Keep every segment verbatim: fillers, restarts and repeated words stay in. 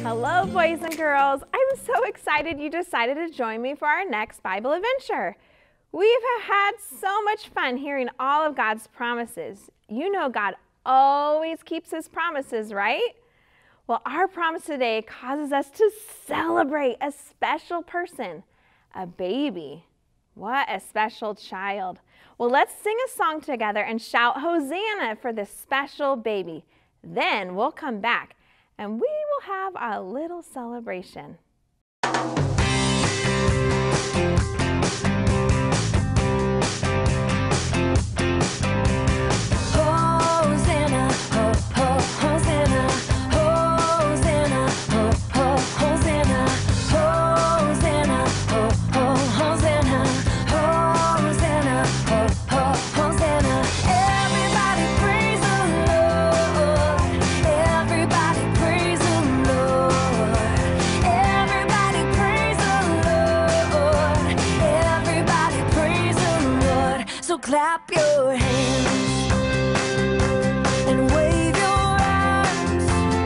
Hello, boys and girls. I'm so excited you decided to join me for our next Bible adventure. We've had so much fun hearing all of God's promises. You know God always keeps his promises, right? Well, our promise today causes us to celebrate a special person, a baby. What a special child. Well, let's sing a song together and shout Hosanna for this special baby. Then we'll come back and we will have a little celebration. Clap your hands and wave your arms,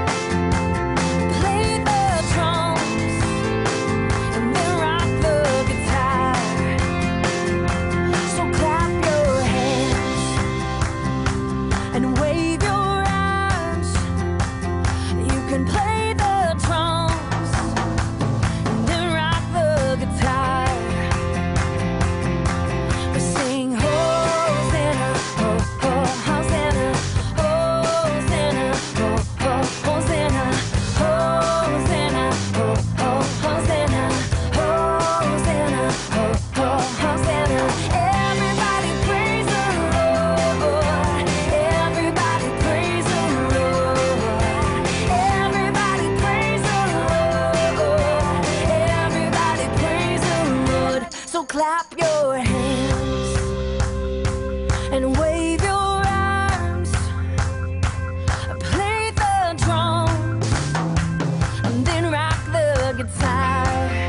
play the drums and then rock the guitar. So clap your hands and wave your arms. You can play the drums and then rock the guitar. We sing clap your hands and wave your arms, play the drums and then rock the guitar.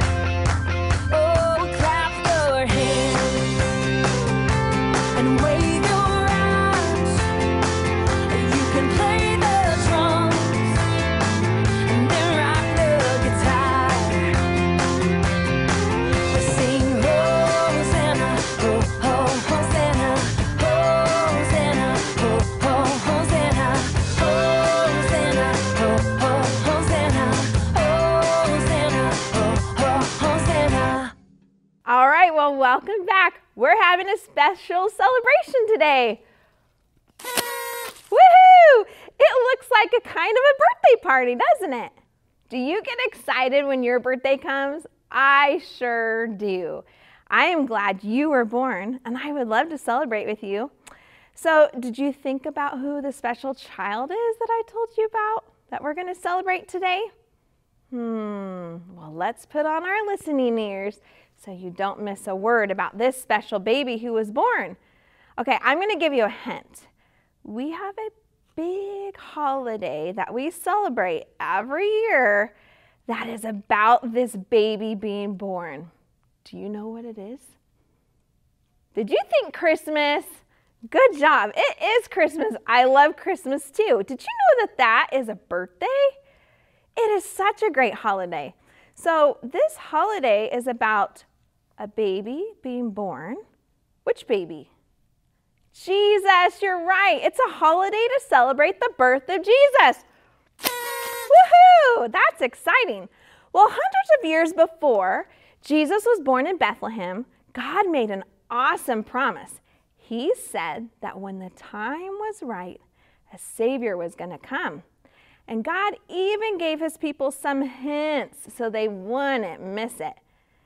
Oh, clap your hands and wave your arms. You can play the drums and then rock the guitar. We sing Hosanna, oh, oh, Hosanna, Hosanna, oh, oh, Hosanna, Hosanna, oh, oh, Hosanna, Hosanna, oh, oh, Hosanna. All right, well, welcome back. We're having a special celebration today. Woohoo! It looks like a kind of a birthday party, doesn't it? Do you get excited when your birthday comes? I sure do. I am glad you were born, and I would love to celebrate with you. So, did you think about who the special child is that I told you about that we're going to celebrate today? Hmm, well, let's put on our listening ears so you don't miss a word about this special baby who was born. Okay, I'm going to give you a hint. We have a big holiday that we celebrate every year that is about this baby being born. Do you know what it is? Did you think Christmas? Good job. It is Christmas. I love Christmas too. Did you know that that is a birthday? It is such a great holiday. So this holiday is about a baby being born. Which baby? Jesus, you're right. It's a holiday to celebrate the birth of Jesus. Woohoo! That's exciting. Well, hundreds of years before Jesus was born in Bethlehem, God made an awesome promise. He said that when the time was right, a Savior was going to come. And God even gave his people some hints so they wouldn't miss it.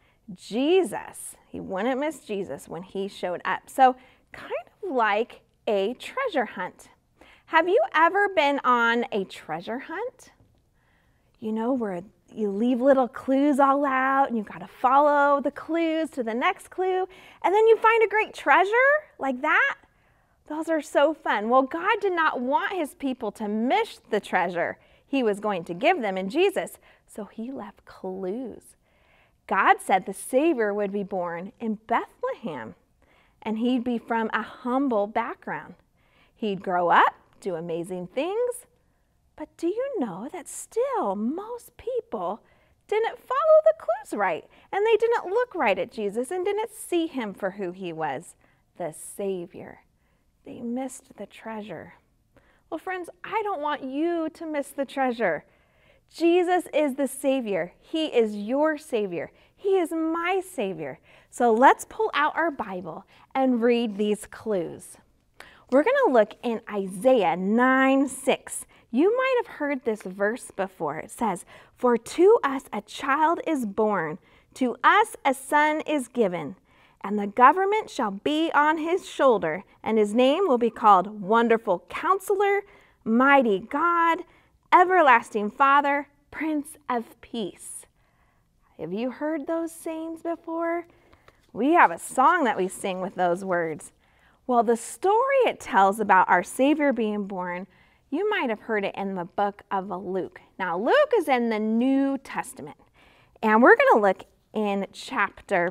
Jesus, he wouldn't miss Jesus when he showed up. So kind of like a treasure hunt. Have you ever been on a treasure hunt? You know, where you leave little clues all out and you've got to follow the clues to the next clue, and then you find a great treasure like that? Those are so fun. Well, God did not want his people to miss the treasure he was going to give them in Jesus, so he left clues. God said the Savior would be born in Bethlehem, and he'd be from a humble background. He'd grow up, do amazing things, But do you know that still most people didn't follow the clues right, and they didn't look right at Jesus and didn't see him for who he was, the Savior. They missed the treasure. Well, friends, I don't want you to miss the treasure. Jesus is the Savior. He is your Savior. He is my Savior. So let's pull out our Bible and read these clues. We're going to look in Isaiah nine six. You might have heard this verse before. It says, "For to us a child is born, to us a son is given, and the government shall be on his shoulder, and his name will be called Wonderful Counselor, Mighty God, Everlasting Father, Prince of Peace." Have you heard those sayings before? We have a song that we sing with those words. Well, the story it tells about our Savior being born, you might have heard it in the book of Luke. Now, Luke is in the New Testament, and we're going to look in chapter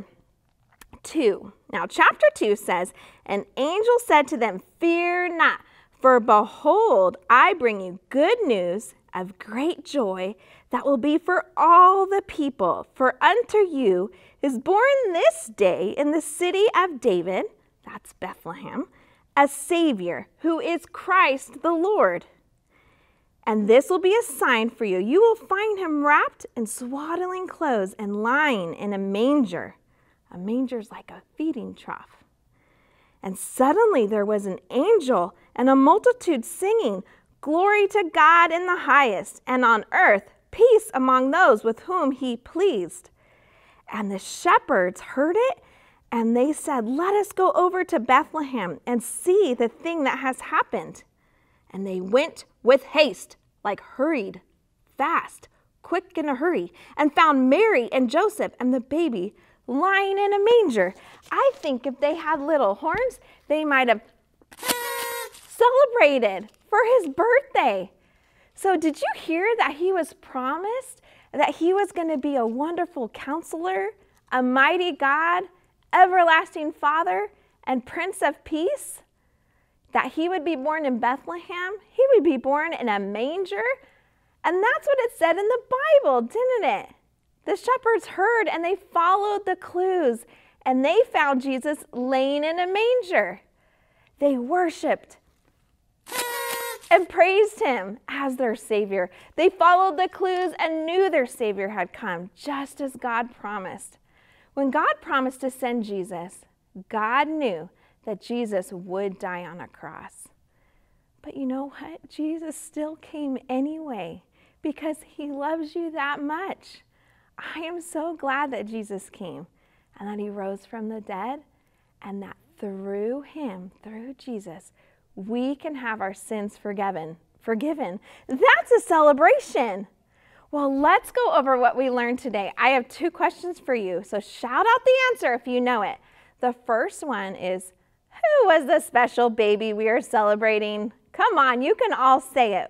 two. Now, chapter two says, "An angel said to them, 'Fear not, for behold, I bring you good news of great joy that will be for all the people. For unto you is born this day in the city of David,'" that's Bethlehem, "'a Savior, who is Christ the Lord. And this will be a sign for you. You will find him wrapped in swaddling clothes and lying in a manger." A manger is like a feeding trough. "And suddenly there was an angel and a multitude singing, 'Glory to God in the highest, and on earth peace among those with whom he pleased.' And the shepherds heard it, and they said, 'Let us go over to Bethlehem and see the thing that has happened.' And they went with haste," like hurried, fast, quick in a hurry, "and found Mary and Joseph and the baby lying in a manger." I think if they had little horns, they might have celebrated for his birthday. So did you hear that he was promised that he was going to be a wonderful counselor, a mighty God, everlasting Father, and Prince of Peace? That he would be born in Bethlehem, he would be born in a manger. And that's what it said in the Bible, didn't it? The shepherds heard and they followed the clues, and they found Jesus laying in a manger. They worshiped and praised him as their Savior. They followed the clues and knew their Savior had come, just as God promised. When God promised to send Jesus, God knew that Jesus would die on a cross. But you know what? Jesus still came anyway because he loves you that much. I am so glad that Jesus came and that he rose from the dead, and that through him, through Jesus, we can have our sins forgiven. Forgiven. That's a celebration. Well, let's go over what we learned today. I have two questions for you, so shout out the answer if you know it. The first one is, who was the special baby we are celebrating? Come on, you can all say it.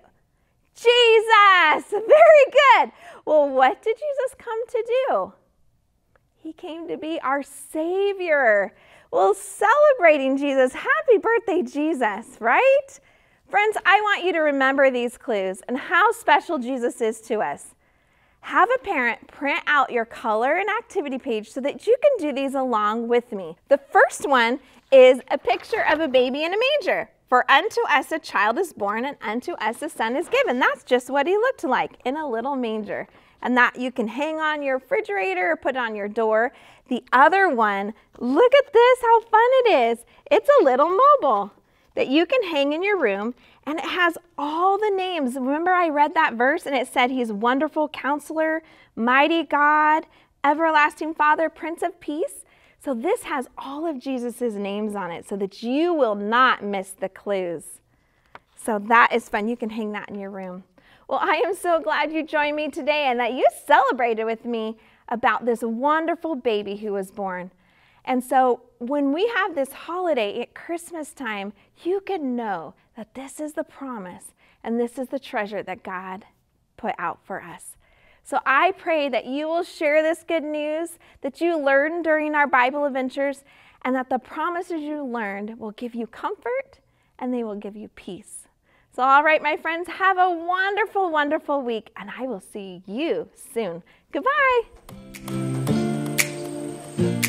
Jesus! Very good. Well, what did Jesus come to do? He came to be our Savior. Well, celebrating Jesus. Happy birthday, Jesus, right? Friends, I want you to remember these clues and how special Jesus is to us. Have a parent print out your color and activity page so that you can do these along with me. The first one is a picture of a baby in a manger. For unto us a child is born, and unto us a son is given. That's just what he looked like, in a little manger. And that you can hang on your refrigerator or put on your door. The other one, look at this, how fun it is. It's a little mobile that you can hang in your room, and it has all the names. Remember I read that verse and it said he's Wonderful Counselor, Mighty God, Everlasting Father, Prince of Peace. So this has all of Jesus's names on it so that you will not miss the clues. So that is fun. You can hang that in your room. Well, I am so glad you joined me today and that you celebrated with me about this wonderful baby who was born. And so when we have this holiday at Christmas time, you can know that this is the promise and this is the treasure that God put out for us. So I pray that you will share this good news that you learned during our Bible adventures, and that the promises you learned will give you comfort and they will give you peace. So all right, my friends, have a wonderful, wonderful week, and I will see you soon. Goodbye.